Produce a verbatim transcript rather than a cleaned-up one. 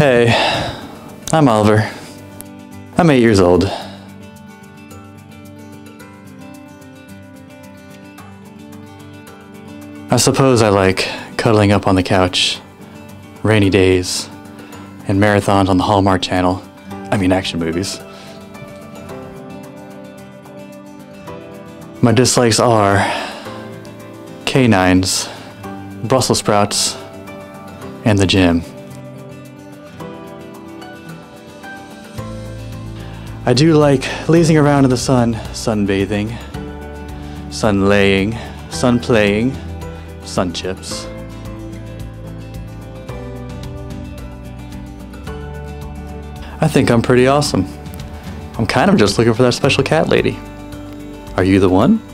Hey, I'm Oliver. I'm eight years old. I suppose I like cuddling up on the couch, rainy days, and marathons on the Hallmark channel. I mean action movies. My dislikes are canines, Brussels sprouts, and the gym. I do like lazing around in the sun, sunbathing, sun laying, sun playing, sun chips. I think I'm pretty awesome. I'm kind of just looking for that special cat lady. Are you the one?